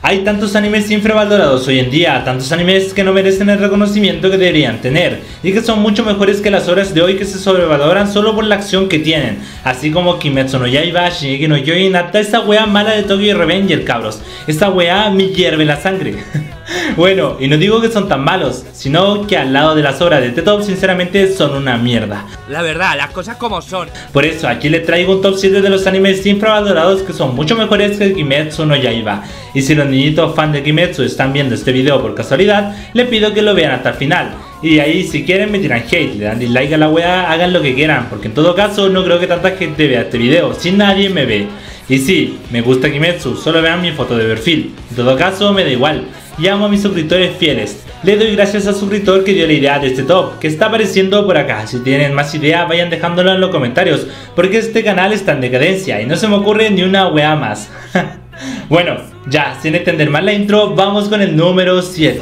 Hay tantos animes infravalorados hoy en día, tantos animes que no merecen el reconocimiento que deberían tener, y que son mucho mejores que las obras de hoy que se sobrevaloran solo por la acción que tienen, así como Kimetsu no Yaiba, Shingeki no Kyojin, hasta esa wea mala de Tokyo Revenger, cabros. Esta wea me hierve la sangre. Bueno, y no digo que son tan malos, sino que al lado de las obras de este top sinceramente son una mierda. La verdad, las cosas como son. Por eso aquí les traigo un top 7 de los animes infravalorados que son mucho mejores que Kimetsu no Yaiba. Y si los niñitos fan de Kimetsu están viendo este video por casualidad, les pido que lo vean hasta el final. Y ahí si quieren me tiran hate, le dan dislike a la wea, hagan lo que quieran, porque en todo caso no creo que tanta gente vea este video si nadie me ve. Y sí, me gusta Kimetsu, solo vean mi foto de perfil. En todo caso me da igual. Y amo a mis suscriptores fieles. Le doy gracias al suscriptor que dio la idea de este top, que está apareciendo por acá. Si tienen más ideas vayan dejándolo en los comentarios, porque este canal está en decadencia y no se me ocurre ni una wea más. Bueno, ya, sin extender más la intro, vamos con el número 7.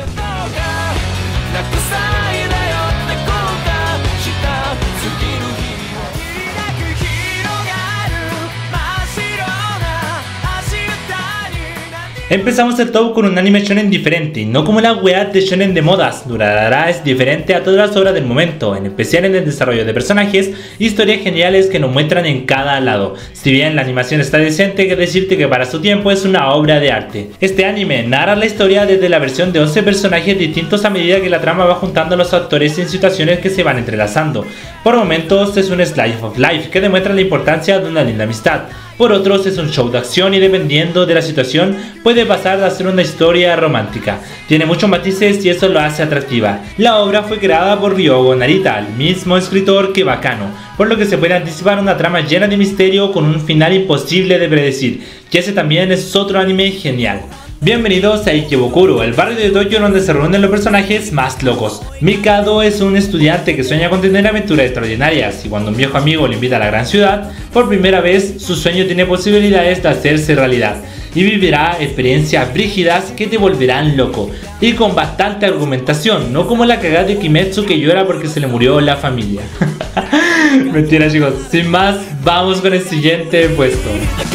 Empezamos el top con un anime shonen diferente, no como las weas de shonen de modas. Durarara es diferente a todas las obras del momento, en especial en el desarrollo de personajes, historias geniales que nos muestran en cada lado. Si bien la animación está decente, que decirte que para su tiempo es una obra de arte. Este anime narra la historia desde la versión de 11 personajes distintos a medida que la trama va juntando a los actores en situaciones que se van entrelazando. Por momentos es un slice of life que demuestra la importancia de una linda amistad. Por otros es un show de acción y dependiendo de la situación puede pasar a ser una historia romántica. Tiene muchos matices y eso lo hace atractiva. La obra fue creada por Ryogo Narita, el mismo escritor que Bakano, por lo que se puede anticipar una trama llena de misterio con un final imposible de predecir, y ese también es otro anime genial. Bienvenidos a Ikebukuro, el barrio de Tokio donde se reúnen los personajes más locos. Mikado es un estudiante que sueña con tener aventuras extraordinarias y cuando un viejo amigo lo invita a la gran ciudad, por primera vez su sueño tiene posibilidades de hacerse realidad y vivirá experiencias brígidas que te volverán loco y con bastante argumentación, no como la cagada de Kimetsu que llora porque se le murió la familia. Mentira chicos, sin más, vamos con el siguiente puesto.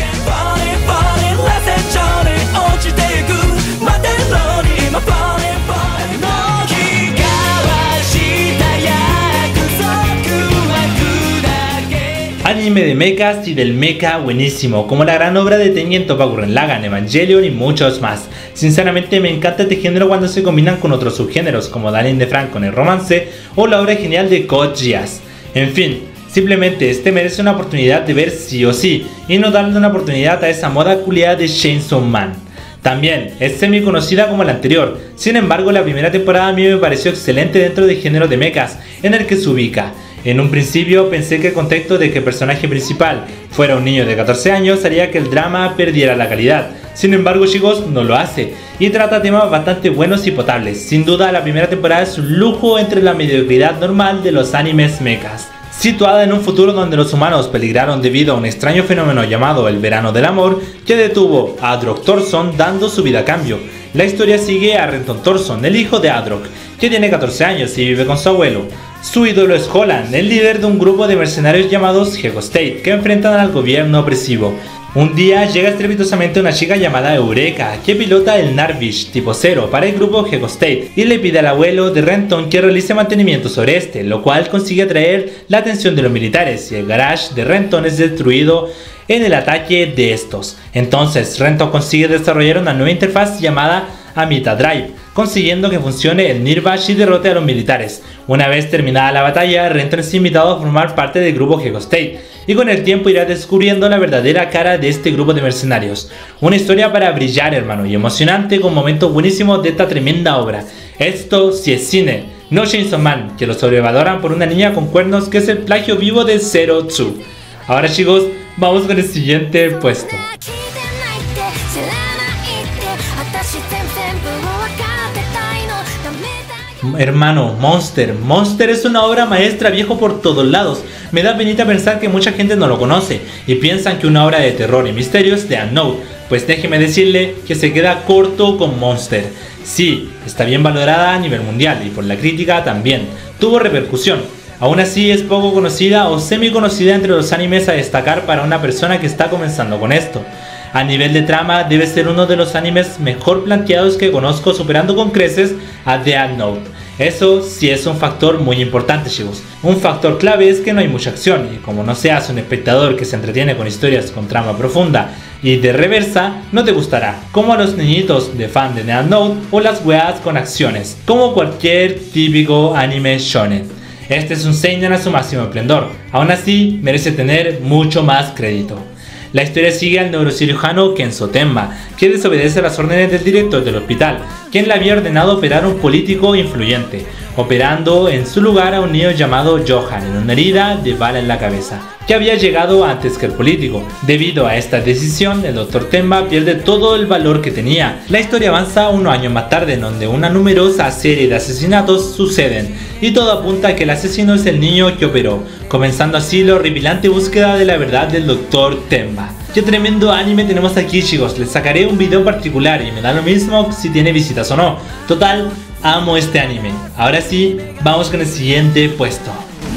Anime de mechas y del mecha buenísimo, como la gran obra de Tengen Toppa Gurren Lagann, Evangelion y muchos más. Sinceramente me encanta este género cuando se combinan con otros subgéneros como Danny de Frank con el romance o la obra genial de Code Geass. En fin, simplemente este merece una oportunidad de ver sí o sí y no darle una oportunidad a esa moda culiada de Chainsaw Man. También es semi conocida como la anterior, sin embargo la primera temporada a mí me pareció excelente dentro del género de mechas en el que se ubica. En un principio pensé que el contexto de que el personaje principal fuera un niño de 14 años haría que el drama perdiera la calidad. Sin embargo chicos, no lo hace y trata temas bastante buenos y potables. Sin duda la primera temporada es un lujo entre la mediocridad normal de los animes mechas. Situada en un futuro donde los humanos peligraron debido a un extraño fenómeno llamado el verano del amor que detuvo a Adrock Thorson dando su vida a cambio. La historia sigue a Renton Thorson, el hijo de Adrock, que tiene 14 años y vive con su abuelo. Su ídolo es Holland, el líder de un grupo de mercenarios llamados Hego State, que enfrentan al gobierno opresivo. Un día llega estrepitosamente una chica llamada Eureka, que pilota el Narvish tipo 0 para el grupo Hego State y le pide al abuelo de Renton que realice mantenimiento sobre este, lo cual consigue atraer la atención de los militares y el garage de Renton es destruido en el ataque de estos. Entonces Renton consigue desarrollar una nueva interfaz llamada Amita Drive, consiguiendo que funcione el Nirvash y derrote a los militares. Una vez terminada la batalla, Renton es invitado a formar parte del grupo Hego State y con el tiempo irá descubriendo la verdadera cara de este grupo de mercenarios. Una historia para brillar hermano y emocionante con momentos buenísimos de esta tremenda obra. Esto sí es cine, no Chainsaw Man, que lo sobrevaloran por una niña con cuernos que es el plagio vivo de Zero Two. Ahora chicos, vamos con el siguiente puesto. Hermano, Monster es una obra maestra viejo por todos lados. Me da penita pensar que mucha gente no lo conoce y piensan que una obra de terror y misterio es de Unknown. Pues déjeme decirle que se queda corto con Monster. Sí, está bien valorada a nivel mundial y por la crítica también. Tuvo repercusión. Aún así es poco conocida o semi conocida entre los animes a destacar para una persona que está comenzando con esto. A nivel de trama debe ser uno de los animes mejor planteados que conozco, superando con creces a Death Note. Eso sí es un factor muy importante, chicos. Un factor clave es que no hay mucha acción, y como no seas un espectador que se entretiene con historias con trama profunda y de reversa, no te gustará, como a los niñitos de fan de Death Note o las weas con acciones, como cualquier típico anime shonen. Este es un seinen a su máximo esplendor, aún así merece tener mucho más crédito. La historia sigue al neurocirujano Kenzo Tenma, que desobedece las órdenes del director del hospital, quien le había ordenado operar a un político influyente, operando en su lugar a un niño llamado Johan en una herida de bala en la cabeza, que había llegado antes que el político. Debido a esta decisión, el Dr. Tenma pierde todo el valor que tenía. La historia avanza unos años más tarde, en donde una numerosa serie de asesinatos suceden, y todo apunta a que el asesino es el niño que operó, comenzando así la horripilante búsqueda de la verdad del Dr. Tenma. Qué tremendo anime tenemos aquí, chicos. Les sacaré un video en particular y me da lo mismo si tiene visitas o no. Total, amo este anime. Ahora sí, vamos con el siguiente puesto.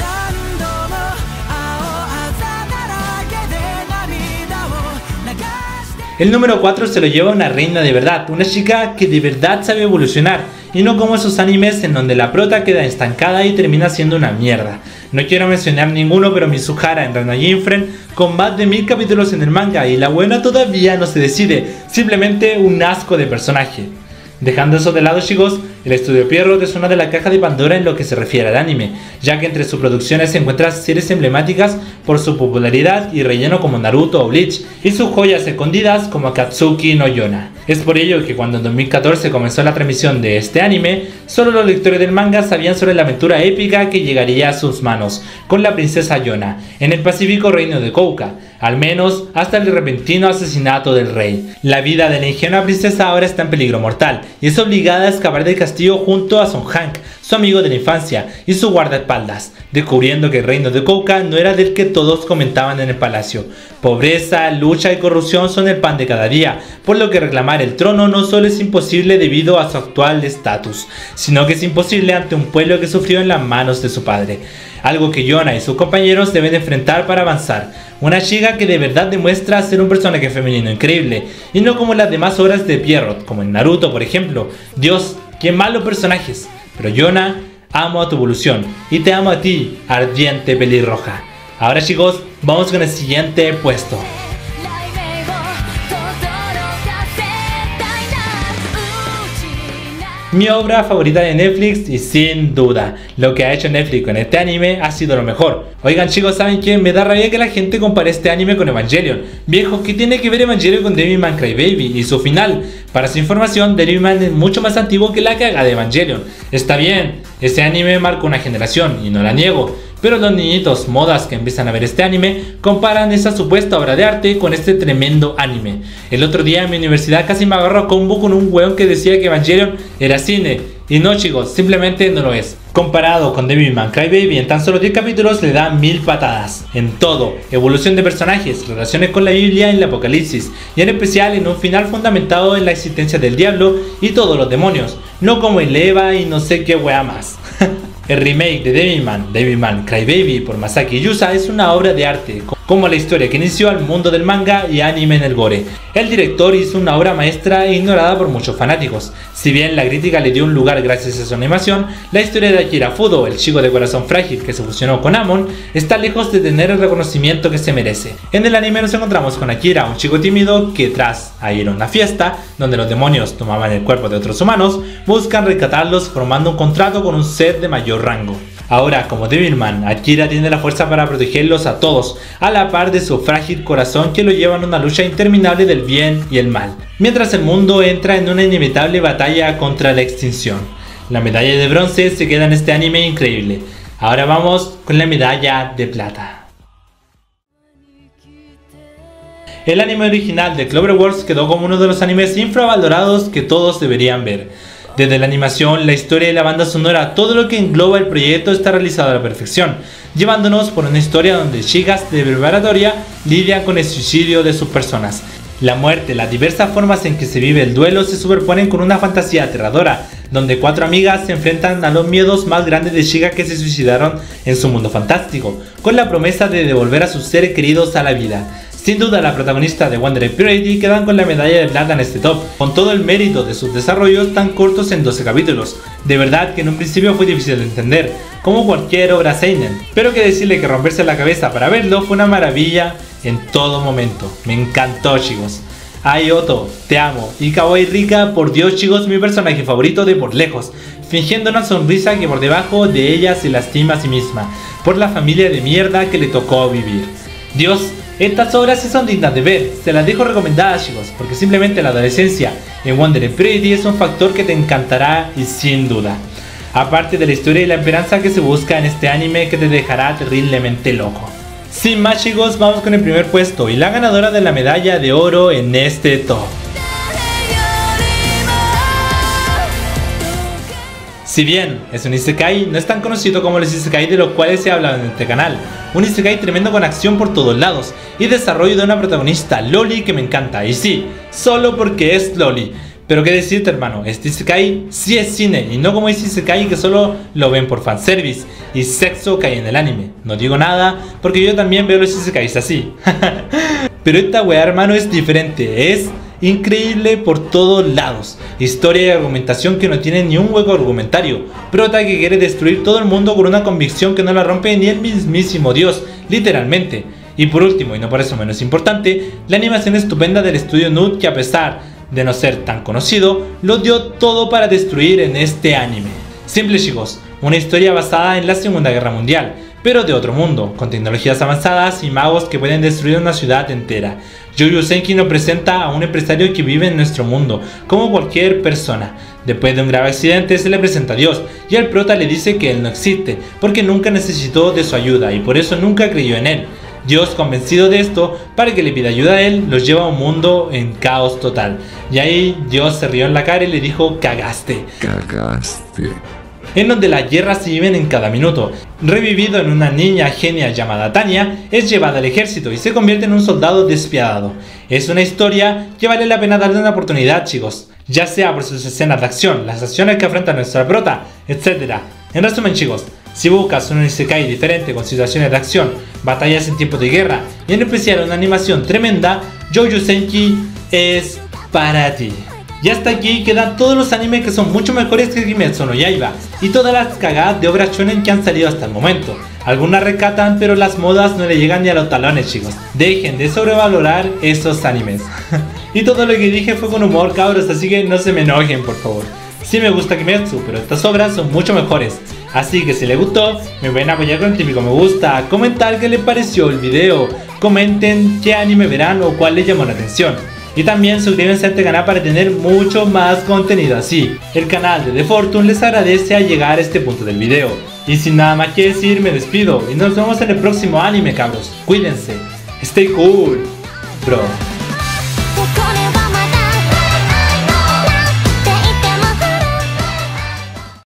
El número 4 se lo lleva una reina de verdad, una chica que de verdad sabe evolucionar, y no como esos animes en donde la prota queda estancada y termina siendo una mierda. No quiero mencionar ninguno, pero Mizuhara en Rano Jinfren, con más de 1000 capítulos en el manga, y la buena todavía no se decide, simplemente un asco de personaje. Dejando eso de lado, chicos, el estudio Pierrot es una de las cajas de Pandora en lo que se refiere al anime, ya que entre sus producciones se encuentran series emblemáticas por su popularidad y relleno como Naruto o Bleach, y sus joyas escondidas como Akatsuki no Yona. Es por ello que cuando en 2014 comenzó la transmisión de este anime, solo los lectores del manga sabían sobre la aventura épica que llegaría a sus manos, con la princesa Yona, en el pacífico reino de Kouka, al menos hasta el repentino asesinato del rey. La vida de la ingenua princesa ahora está en peligro mortal, y es obligada a escapar del castillo junto a Son Hank, su amigo de la infancia y su guardaespaldas, descubriendo que el reino de Kouka no era del que todos comentaban en el palacio. Pobreza, lucha y corrupción son el pan de cada día, por lo que reclamar el trono no solo es imposible debido a su actual estatus, sino que es imposible ante un pueblo que sufrió en las manos de su padre. Algo que Yona y sus compañeros deben enfrentar para avanzar. Una chica que de verdad demuestra ser un personaje femenino increíble, y no como las demás obras de Pierrot, como en Naruto por ejemplo. Dios, qué malos personajes. Pero Yona, amo a tu evolución, y te amo a ti, ardiente pelirroja. Ahora, chicos, vamos con el siguiente puesto. Mi obra favorita de Netflix, y sin duda, lo que ha hecho Netflix con este anime ha sido lo mejor. Oigan, chicos, ¿saben qué? Me da rabia que la gente compare este anime con Evangelion. Viejo, ¿qué tiene que ver Evangelion con Devilman Crybaby y su final? Para su información, Devilman es mucho más antiguo que la caga de Evangelion. Está bien, ese anime marcó una generación, y no la niego. Pero los niñitos modas que empiezan a ver este anime comparan esa supuesta obra de arte con este tremendo anime. El otro día en mi universidad casi me agarró a combo con un weón que decía que Evangelion era cine. Y no, chicos, simplemente no lo es. Comparado con Devilman Crybaby, en tan solo 10 capítulos le da 1000 patadas. En todo, evolución de personajes, relaciones con la Biblia en el Apocalipsis, y en especial en un final fundamentado en la existencia del diablo y todos los demonios, no como el Eva y no sé qué wea más. El remake de Devilman Crybaby por Masaki Yusa es una obra de arte, como la historia que inició al mundo del manga y anime en el gore. El director hizo una obra maestra ignorada por muchos fanáticos. Si bien la crítica le dio un lugar gracias a su animación, la historia de Akira Fudo, el chico de corazón frágil que se fusionó con Amon, está lejos de tener el reconocimiento que se merece. En el anime nos encontramos con Akira, un chico tímido que tras ir a una fiesta donde los demonios tomaban el cuerpo de otros humanos, buscan rescatarlos formando un contrato con un ser de mayor rango. Ahora, como Devilman, Akira tiene la fuerza para protegerlos a todos, a la par de su frágil corazón que lo lleva en una lucha interminable del bien y el mal, mientras el mundo entra en una inevitable batalla contra la extinción. La medalla de bronce se queda en este anime increíble. Ahora vamos con la medalla de plata. El anime original de Cloverworks quedó como uno de los animes infravalorados que todos deberían ver. Desde la animación, la historia y la banda sonora, todo lo que engloba el proyecto está realizado a la perfección, llevándonos por una historia donde chicas de preparatoria lidian con el suicidio de sus personas. La muerte, las diversas formas en que se vive el duelo se superponen con una fantasía aterradora, donde 4 amigas se enfrentan a los miedos más grandes de chicas que se suicidaron en su mundo fantástico, con la promesa de devolver a sus seres queridos a la vida. Sin duda la protagonista de Wonder Purity quedan con la medalla de plata en este top, con todo el mérito de sus desarrollos tan cortos en 12 capítulos. De verdad que en un principio fue difícil de entender, como cualquier obra seinen, pero que decirle que romperse la cabeza para verlo fue una maravilla en todo momento. Me encantó, chicos. Ai Otto, te amo. Y Kawaii Rika, por Dios, chicos, mi personaje favorito de por lejos, fingiendo una sonrisa que por debajo de ella se lastima a sí misma, por la familia de mierda que le tocó vivir. Dios, estas obras sí son dignas de ver, se las dejo recomendadas, chicos, porque simplemente la adolescencia en Wonder Pretty es un factor que te encantará y sin duda. Aparte de la historia y la esperanza que se busca en este anime que te dejará terriblemente loco. Sin más, chicos, vamos con el primer puesto y la ganadora de la medalla de oro en este top. Si bien es un isekai, no es tan conocido como los isekai de los cuales se ha hablado en este canal. Un isekai tremendo con acción por todos lados y desarrollo de una protagonista loli que me encanta, y sí, solo porque es loli. Pero qué decirte, hermano, este isekai sí es cine y no como ese isekai que solo lo ven por fanservice y sexo que hay en el anime. No digo nada porque yo también veo los isekais así. Pero esta weá, hermano, es diferente, es increíble por todos lados. Historia y argumentación que no tiene ni un hueco argumentario. Prota que quiere destruir todo el mundo con una convicción que no la rompe ni el mismísimo Dios, literalmente. Y por último, y no por eso menos importante, la animación estupenda del estudio Nud, que a pesar de no ser tan conocido, lo dio todo para destruir en este anime. Simple, chicos, una historia basada en la Segunda Guerra Mundial, pero de otro mundo, con tecnologías avanzadas y magos que pueden destruir una ciudad entera. Yoyu Senki nos presenta a un empresario que vive en nuestro mundo, como cualquier persona. Después de un grave accidente se le presenta a Dios, y el prota le dice que él no existe, porque nunca necesitó de su ayuda y por eso nunca creyó en él. Dios, convencido de esto, para que le pida ayuda a él, los lleva a un mundo en caos total. Y ahí Dios se rió en la cara y le dijo: cagaste. Cagaste. En donde las guerras se viven en cada minuto. Revivido en una niña genia llamada Tanya, es llevada al ejército y se convierte en un soldado despiadado. Es una historia que vale la pena darle una oportunidad, chicos, ya sea por sus escenas de acción, las acciones que afronta nuestra prota, etc. En resumen, chicos, si buscas un isekai diferente con situaciones de acción, batallas en tiempos de guerra y en especial una animación tremenda, Yoyu Senki es para ti. Y hasta aquí quedan todos los animes que son mucho mejores que Kimetsu no Yaiba y todas las cagadas de obras shonen que han salido hasta el momento. Algunas rescatan, pero las modas no le llegan ni a los talones, chicos. Dejen de sobrevalorar esos animes. Y todo lo que dije fue con humor, cabros, así que no se me enojen, por favor. Sí me gusta Kimetsu, pero estas obras son mucho mejores. Así que si les gustó, me pueden apoyar con el típico me gusta, comentar qué les pareció el video, comenten qué anime verán o cuál les llamó la atención. Y también suscríbanse a este canal para tener mucho más contenido así. El canal de The Fortune les agradece al llegar a este punto del video. Y sin nada más que decir, me despido y nos vemos en el próximo anime, cabros. Cuídense. Stay cool, bro.